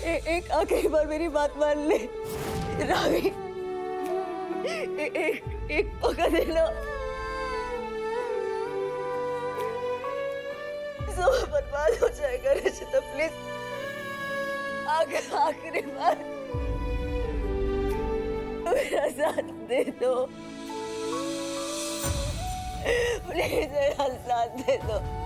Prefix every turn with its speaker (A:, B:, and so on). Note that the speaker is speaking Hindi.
A: एक आखिरी बार मेरी बात मान ले रावी। एक मौका दे लो। सब बर्बाद हो जाएगा रचिता, प्लीज आखिरी बार मेरा साथ दे दो, प्लीज मेरा साथ दे दो।